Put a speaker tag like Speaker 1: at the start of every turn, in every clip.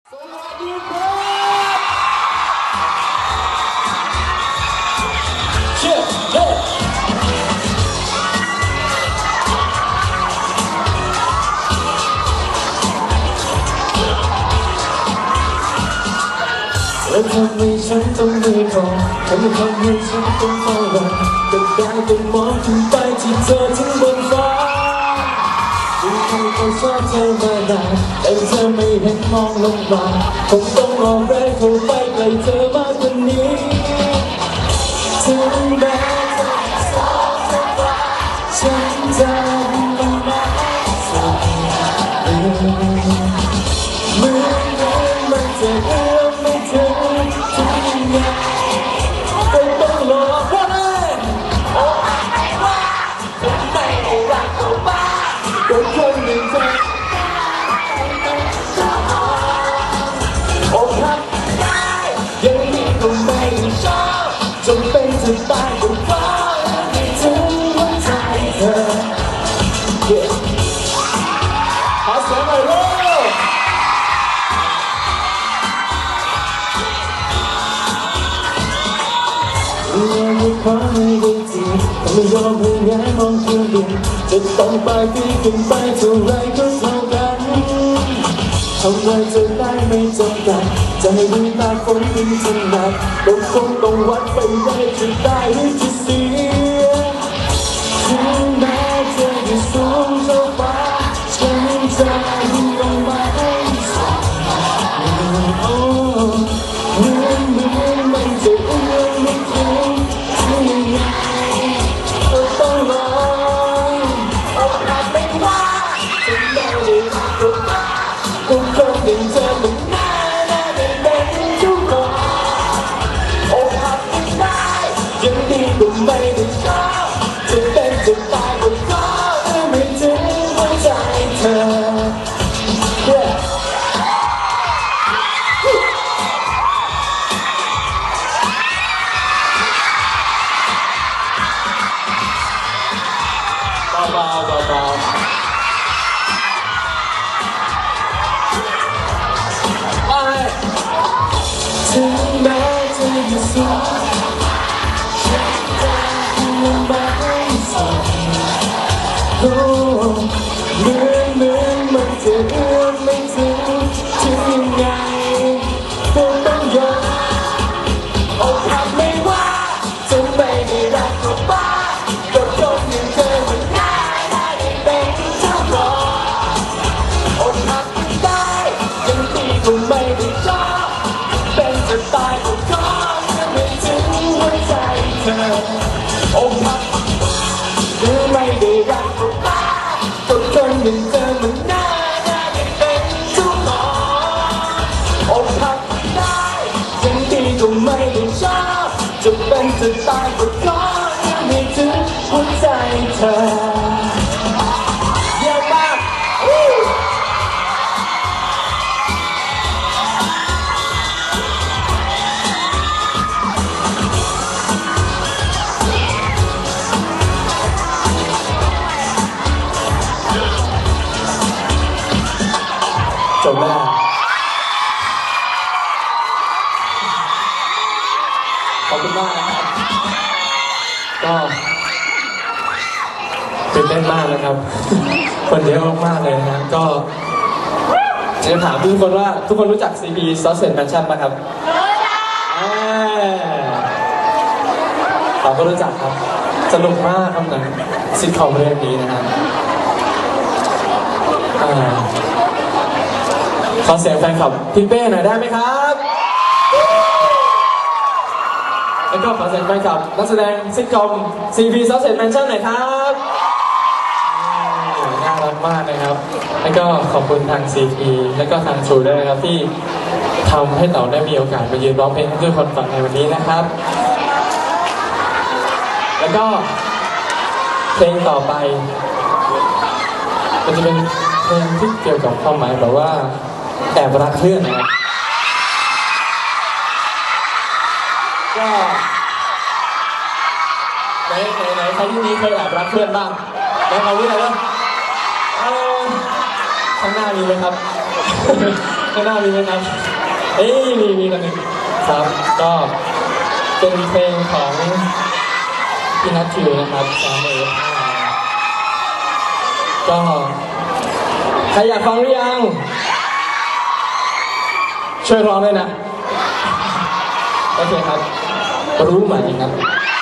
Speaker 1: สวัสดีครับเชื่อเด้อแล้วทำให้ฉันต้องไม่พอทำให้ฉันต้องเฝ้ารอแต่ได้แต่มองขึ้นไปที่เธอทั้งบนฟ้าดูใครก็ชอบเธอมานานแต่เธอไม่เห็นมองลงมาคงต้องออกแรงเข้าไปใกล้เธอมากกว่านี้ถึงแม้จะสายเธอว่าฉันจะลำบากสุดเหมือนมันจะเอื้อมไม่ถึงถึงยังไงก็ต้องรอเพราะเลยโอ้ไม่ว่าทำไมไม่รักเขาบ้างก็คนหนึ่งเธอโอ้ทำได้ยังมีก็ไม่ชอบจนเป็นจะตายก็เพราะไม่ถึงหัวใจเธอขอเสียงหน่อยลูกไม่ขอให้ได้ทีไม่ยอมให้ย้ายมองเพียงเดียวจะต้องไปที่กันไปเท่าไรก็เท่ากันทำไมจะได้ไม่จำกัดจะให้ดูตาคนเป็นถนัดก็คงต้องวัดไปได้จะได้หรือจะเสียถึงแม้จะอยู่สูงเท่าฟ้าฉันจะยิ่งลงมาให้สุดเหมือนมันจะเอื้อมไม่ถึงที่ยังไงก็ต้องรอเอาผ่านไม่ว่าจะได้ดีก็มาก็คงเป็นเธอมันน่าได้เป็นทุกคนโอ้ผ่านไม่ได้ยังดีก็ไม่ได้ชอบจะเป็นจะตายก็ขอไม่ถึงหัวใจเธอเบาๆไปถึงแม้จะอยู่สูงฉันจะลำบากสุดโอ้เหมือนมันจะเอื้อมไม่ถึงถึงยังไงก็ต้องยอมโอ้ทำไม่ว่าจะไม่ได้รักก็บ้าก็คงยังเธอมันง่ายได้เป็นเจ้าของโอ้ทำไม่ได้ยังดีก็ไม่ได้ชอบเป็นจะตายก็ขอยังไม่ถึงหัวใจเธอโอ้ทำหรือไม่ได้รักก็บ้าก็คนอย่างเธอมันน่าได้เป็นเจ้าของโอ้ทำได้ยังดีก็ไม่ได้ชอบจะเป็นจะตายก็ขอยังไม่ถึงหัวใจเธอเยี่ยมมากจบแล้วขอบคุณมากนะครับก็ตื่นเต้นมากนะครับคนเยอะมากๆเลยนะก็จะถามทุกคนว่าทุกคนรู้จัก CP Sausage Mansion ป่ะครับเราก็รู้จักครับสนุกมากครับหนังซิทคอมเรื่องนี้นะครับขอเสียงแฟนคลับพี่เป้หน่อยได้ไหมครับแล้วก็ขอเสียงแฟนคลับนักแสดงซิทคอม CP Sausage Mansion หน่อยครับน่ารักมากนะครับแล้วก็ขอบคุณทาง CP แล้วก็ทางชูด้วยนะครับที่ทำให้เราได้มีโอกาสมายืนร้องเพลงให้ทุกคนฟังในวันนี้นะครับแล้วก็เพลงต่อไปมันจะเป็นเพลงที่เกี่ยวกับความหมายแบบว่าแอบรักเพื่อนนะครับก็ไหนใครที่นี้เคยแอบรักเพื่อนบ้างแล้วเรารู้อะไรบ้างข้างหน้ามีไหมครับข้างหน้ามีไหมครับมีกันหนึ่งครับก็เป็นเพลงของพี่นัททิวนะครับ3 ก็ใครอยากฟังหรือยังช่วยร้องด้วยนะโอเคครับรู้ไหมครับ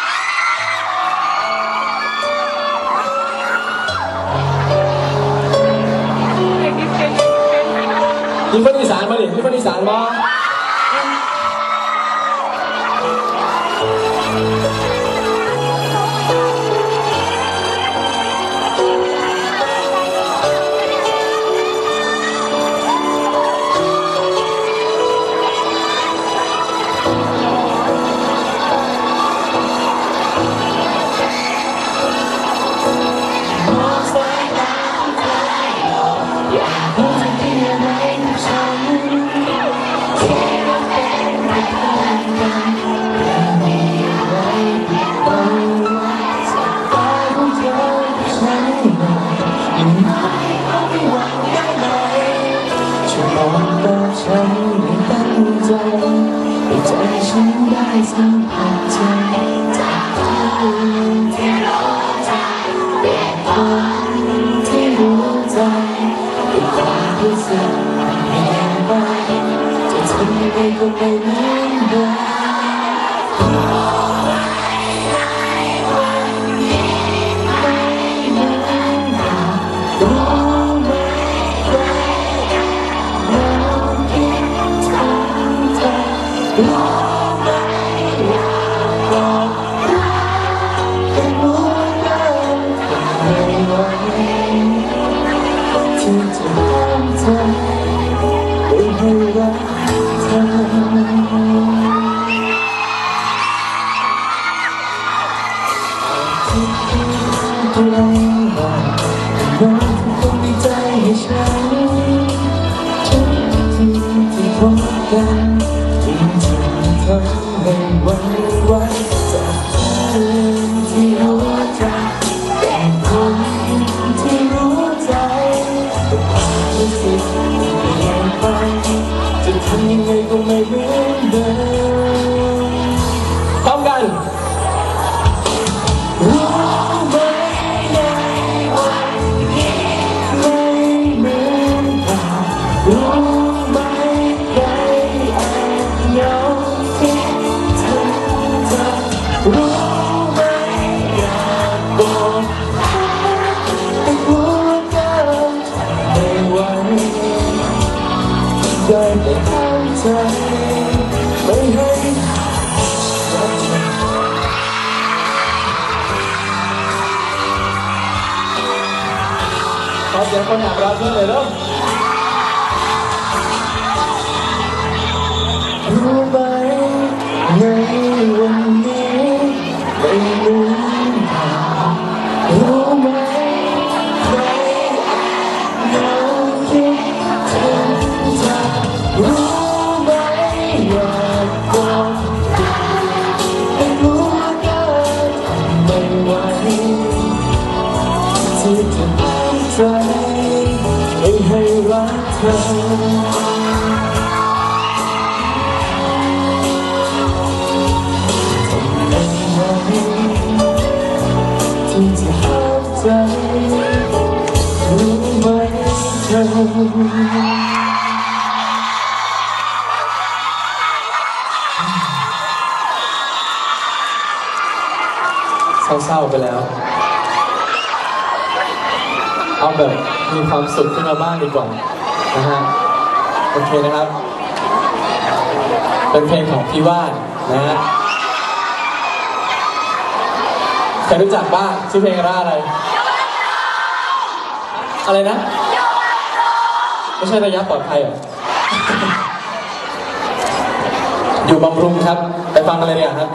Speaker 1: ยินดีอีสานมาดิยินดีอีสานมาฉันไม่ตั้งใจให้ใจฉันได้สัมผัสใจจากที่รู้ใจเป็นคนที่รู้ใจเป็นความรู้สึกเห็นไปจะทำยังไงก็ไม่เหมือนเดิมที่จะห้ามใจไม่ให้รักเธอที่เพียงไกลว่าน้องทุกคนมีใจให้ฉันทุกทีที่พบกันที่จะทำให้หวั่นไหวจากเธอที่หัวใจเป็นคนที่รู้ใจรู้สึกเปลี่ยนไปจะทำยังไงก็ไม่เหมือนเดิมพร้อมกันรู้ไหมในวันนี้ไม่เหมือนเก่ารู้ไหมใครแอบเหงาคิดถึงเธอรู้ไหมอยากบอกให้หัวใจไม่ไหวได้แต่เข้าใจไม่ให้รักเธอขอเสียงคนอยากรักเธอเลยเริ่มรู้ไหมในวันนี้ไม่เหมือนเก่ารู้ไหมใครแอบเหงาคิดถึงเธอรู้ไหมอยากบอกให้รู้กันไม่ไหวที่จะห้ามใจไม่ให้รักเธอที่จะห้ามใจรู้ไหมเธอเศร้าๆไปแล้วเอาแบบมีความสุขขึ้นมาบ้างดีกว่านะฮะโอเคนะครับเป็นเพลงของพี่ว่านนะฮะใครรู้จักบ้างชื่อเพลงอะไรอะไรนะไม่ใช่ระยะปลอดภัยเหรอ อยู่บำรุงครับไปฟังกันเลยเนี่ยครับ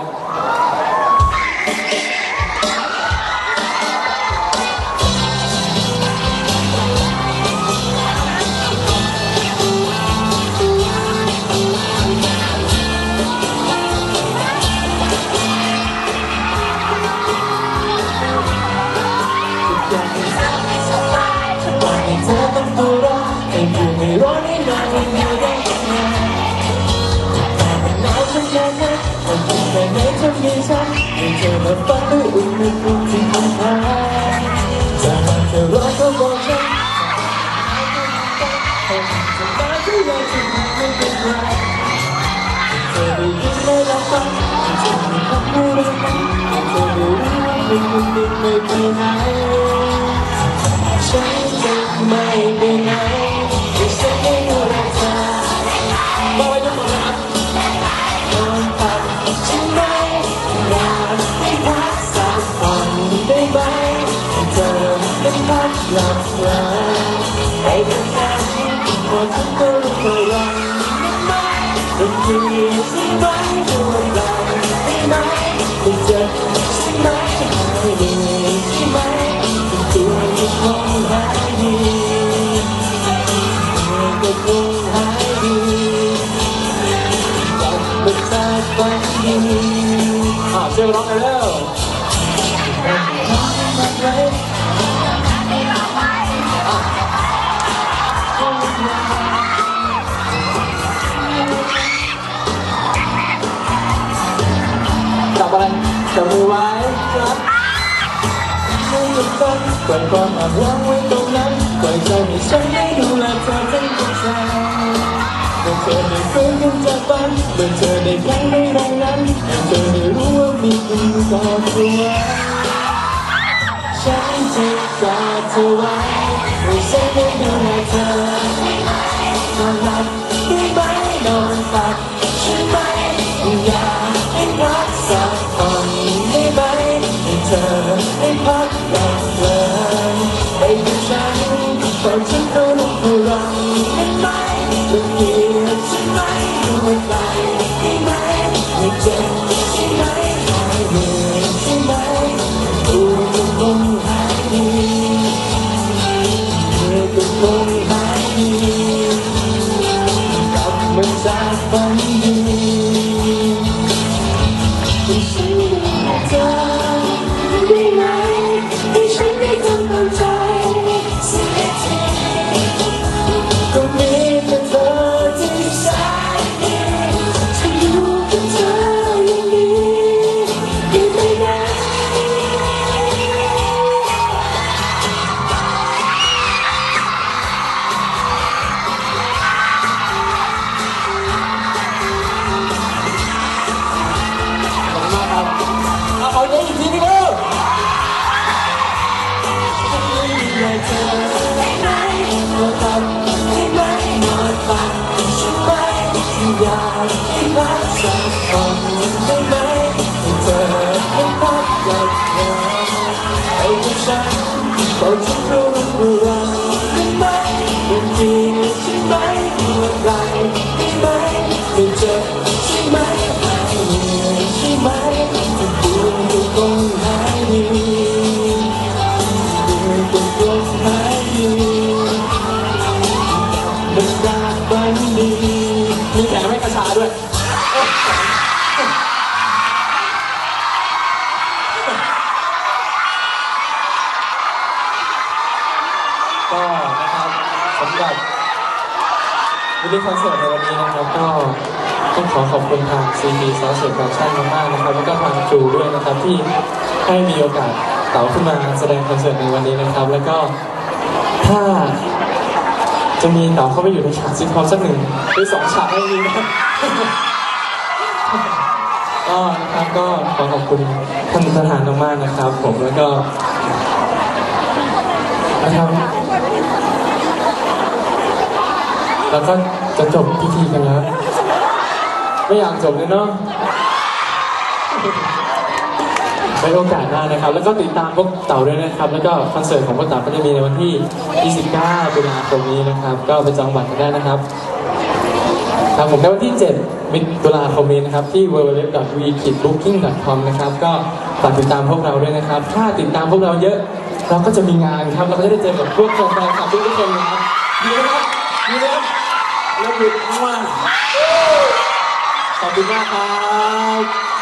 Speaker 1: เธอต้องตัวร้อนให้อยู่ให้ร้อนให้นานให้อยู่ได้และฝันด้วยอุณหภูมิที่มันหายจากนั้นเธอร้องก็บอกฉันจะมาก็อยากจะรู้ไม่เป็นไรเธอได้ยินไม่รับฟังจะมีคำพูดอะไรเธอได้รู้ว่าไม่คุณดิ้นไม่ไปไหนฉันจะไม่ไปไหนที่ฉันไม่รู้รักเธอบอกไว้ทุกคนนะครับนอนพักฉันไม่อยากให้พักสักวันได้ไหมให้เธอเป็นพักหลับไหลให้เป็นแค่พอฉันก็รู้เท่าไรเป็นเพียงสิ่งไหนด้วยเราได้ไหมไม่เจ็บสิ่งไหนจะหายดีใช่ไหมเป็นตัวที่คงหายดีก็คงหายดีกลับมาจากฝันดีเชื่อร้องกันแล้วจับอะไรจับมือไว้ครับไม่หยุดฝันปล่อยความอาลังไว้ตรงนั้นปล่อยใจให้ฉันได้ดูแลเธอทั้งหัวใจเมื่อเธอได้ฟื้นขึ้นจากฝันเมื่อเธอได้แข็งได้แรงนั้นให้เธอได้รู้ว่ามีคุณกอดตัวฉันจะกอดเธอไว้ให้ฉันได้ดูแลเธอนอนหลับได้ไหมนอนฝันใช่ไหมอยากให้รักสักคนได้ไหมให้เธอได้พักหลับเพลินให้กับฉันตอนฉันเข้าลงพลังได้ไหมจะเกลียดใช่ไหมด้วยใจได้ไหมไม่เจ็บใช่ไหมไม่เหนื่อยใช่ไหมตัวจะคงหายดีเธอจะคงหายดีกลับมาจากฝันดีให้ฉันได้เจอได้ไหมให้ฉันได้ทำตามใจสักทีก็มีแต่เธอที่สายดีฉันอยู่กับเธออย่างนี้อยู่ไม่ได้เอาเยอะอีกทีนึงเร็วฉันอยากเจอได้ไหมนอนหลับได้ไหมนอนฝันใช่ไหมอยากให้รักสักคนได้ไหมให้เธอได้พักหลับนอนให้กับฉันตอนฉันรู้ว่าได้ไหมเป็นจริงใช่ไหมเมื่อไรได้ไหมไม่เจ็บใช่ไหมไม่เหนื่อยใช่ไหมจะปวดจะคงหายดีจะคงหายดีมันจากฝันดีมีแถมให้กระชาด้วยก็นะครับสำหรับวิดีโอคอนเสิร์ตในวันนี้นะครับก็ต้องขอขอบคุณทาง CP Social Production มากๆนะครับแล้วก็ทางจูด้วยนะครับที่ให้มีโอกาสเต๋าขึ้นมาแสดงคอนเสิร์ตในวันนี้นะครับแล้วก็ถ้าจะมีเต๋าเข้าไปอยู่ในฉากซิทคอมสัก1 หรือ 2 ฉากให้ดีนะครับก็นะครับก็ขอขอบคุณท่านประธานมากๆนะครับผมแล้วก็นะครับแล้วก็จะจบพิธีกันแล้วไม่อยากจบเลยเนาะไว้โอกาสหน้านะครับแล้วก็ติดตามพวกเต๋าด้วยนะครับแล้วก็คอนเสิร์ตของพวกเต๋าก็จะมีในวันที่ 29 ตุลาคมนี้นะครับก็ไปจองบัตรกันได้นะครับครับผมในวันที่ 7 ตุลาคมนี้นะครับที่ www.we-booking.com นะครับก็ฝากติดตามพวกเราด้วยนะครับถ้าติดตามพวกเราเยอะเราก็จะมีงานครับเราก็จะได้เจอกับพวกแฟนคลับทุกคนนะครับดีนะครับดีนะครับแล้วหยุดมากขอบคุณมากครับ